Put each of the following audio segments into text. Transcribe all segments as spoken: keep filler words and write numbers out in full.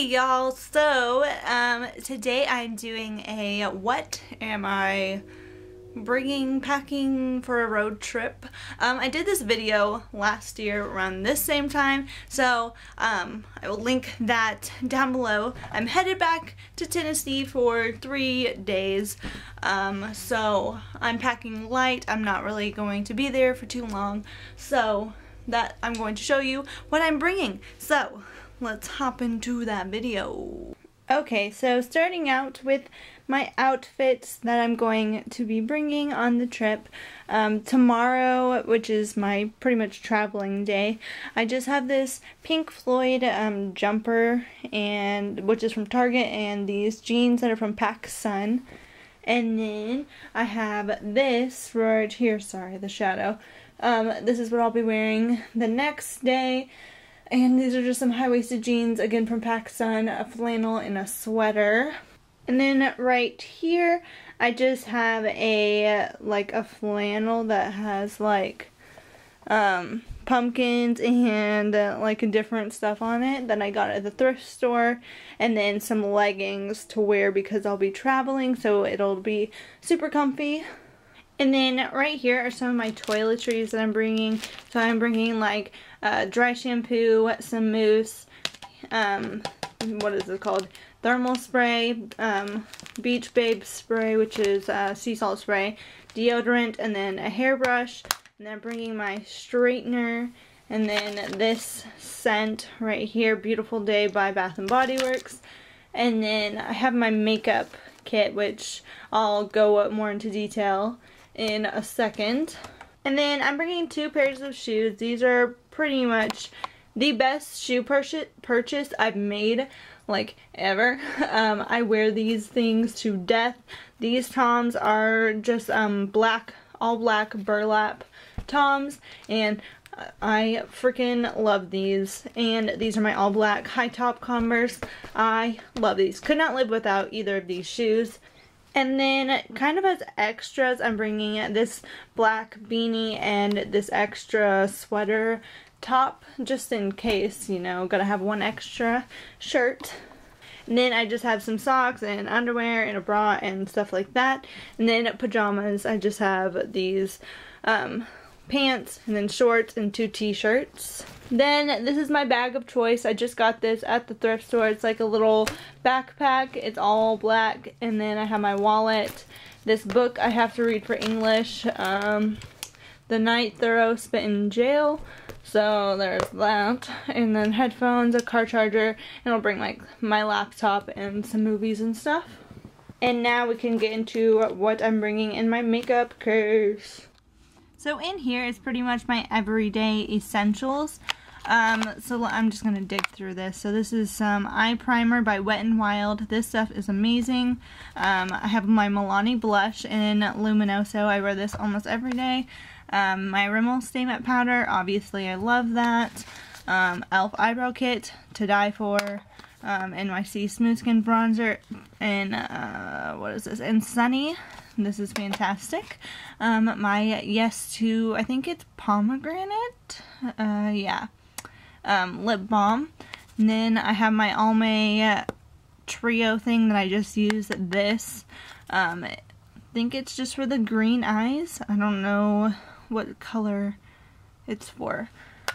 Hey y'all, so um, today I'm doing a what am I bringing, packing for a road trip. Um, I did this video last year around this same time, so um, I will link that down below. I'm headed back to Tennessee for three days, um, so I'm packing light. I'm not really going to be there for too long, so that I'm going to show you what I'm bringing. So let's hop into that video. Okay, so starting out with my outfits that I'm going to be bringing on the trip. Um, tomorrow, which is my pretty much traveling day, I just have this Pink Floyd um, jumper, and which is from Target, and these jeans that are from PacSun. And then I have this right here, sorry, the shadow. Um, this is what I'll be wearing the next day. And these are just some high-waisted jeans, again from PacSun, a flannel, and a sweater. And then right here, I just have a, like, a flannel that has, like, um, pumpkins and, uh, like, different stuff on it that I got at the thrift store. And then some leggings to wear because I'll be traveling, so it'll be super comfy. And then right here are some of my toiletries that I'm bringing. So I'm bringing like uh, dry shampoo, some mousse, um, what is it called? Thermal spray, um, Beach Babe spray, which is uh, sea salt spray, deodorant, and then a hairbrush. And then I'm bringing my straightener, and then this scent right here, Beautiful Day by Bath and Body Works. And then I have my makeup kit, which I'll go more into detail in a second. And then I'm bringing two pairs of shoes. These are pretty much the best shoe purchase purchase I've made, like, ever. Um, I wear these things to death. These Toms are just um, black, all black burlap Toms, and I freaking love these. And these are my all black high top Converse. I love these. Could not live without either of these shoes. And then, kind of as extras, I'm bringing this black beanie and this extra sweater top, just in case, you know, gotta have one extra shirt. And then I just have some socks and underwear and a bra and stuff like that. And then pajamas, I just have these um, pants and then shorts and two t-shirts. Then this is my bag of choice. I just got this at the thrift store. It's like a little backpack. It's all black. And then I have my wallet. This book I have to read for English. Um, The Night Thoreau Spent in Jail. So there's that. And then headphones, a car charger, and I'll bring like my laptop and some movies and stuff. And now we can get into what I'm bringing in my makeup case. So in here is pretty much my everyday essentials. Um, so I'm just going to dig through this. So this is some eye primer by Wet n Wild. This stuff is amazing. Um, I have my Milani blush in Luminoso. I wear this almost every day. Um, my Rimmel Stay Matte powder. Obviously I love that. Um, e l f eyebrow kit to die for. Um, N Y C Smooth Skin Bronzer. And, uh, what is this? And Sunny. This is fantastic. Um, my Yes to, I think it's pomegranate. Uh, yeah. Um, lip balm. And then I have my Almay Trio thing that I just used. This. Um, I think it's just for the green eyes. I don't know what color it's for.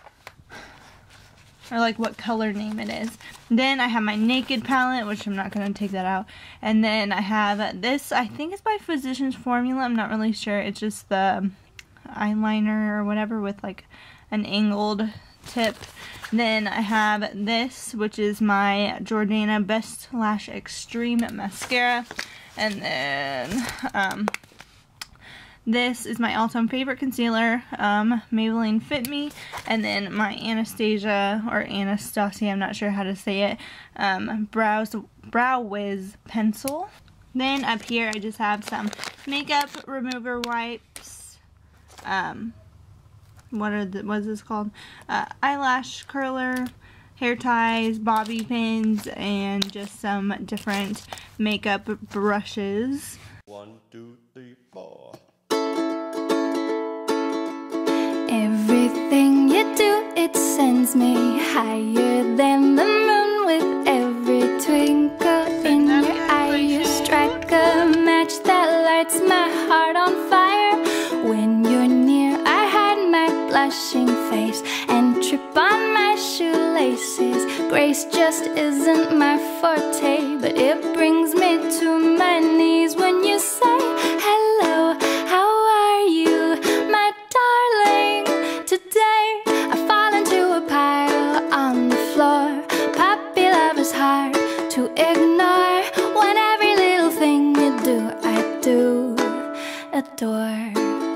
Or like what color name it is. Then I have my Naked palette, which I'm not going to take that out. And then I have this, I think it's by Physicians Formula, I'm not really sure. It's just the eyeliner or whatever with like an angled tip. Then I have this, which is my Jordana Best Lash Extreme Mascara. And then, um... this is my all-time favorite concealer, um, Maybelline Fit Me, and then my Anastasia, or Anastasia, I'm not sure how to say it, um, Brows, Brow Wiz pencil. Then up here I just have some makeup remover wipes, um, what are the, what is this called, uh, eyelash curler, hair ties, bobby pins, and just some different makeup brushes. One, two, three, four. Everything you do, it sends me higher than the moon with every Grace just isn't my forte, but it brings me to my knees when you say hello, how are you, my darling? Today I fall into a pile on the floor. Puppy love is hard to ignore. When every little thing you do, I do adore.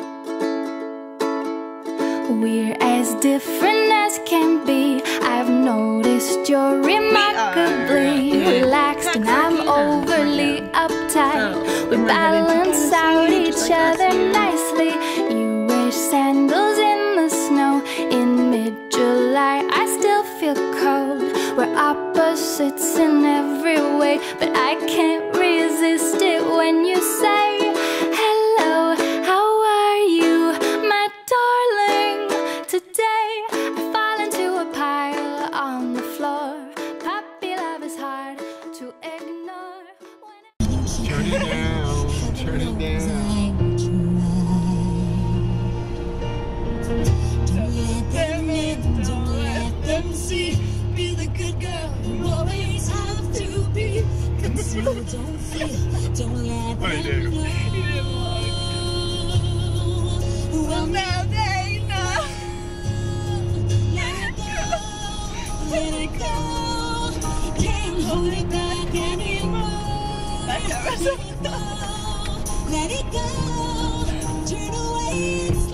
We're as different as can be. I've noticed you're remarkably relaxed, and I'm overly uptight. We balance out each other nicely. You wear sandals in the snow in mid-July. I still feel cold. We're opposites in every way, but I can't resist it when you say hello, how are you, my darling? Today I fall into a pile on the floor. Puppy love is hard to ignore. Turn it down, turn it down. Don't let them in, don't let them see. Be the good girl you always have to be. Conceal, don't feel, don't let them know. Well, now they know. Let it go, let it go. Can't hold it back anymore. Let it go, let it go. Turn away.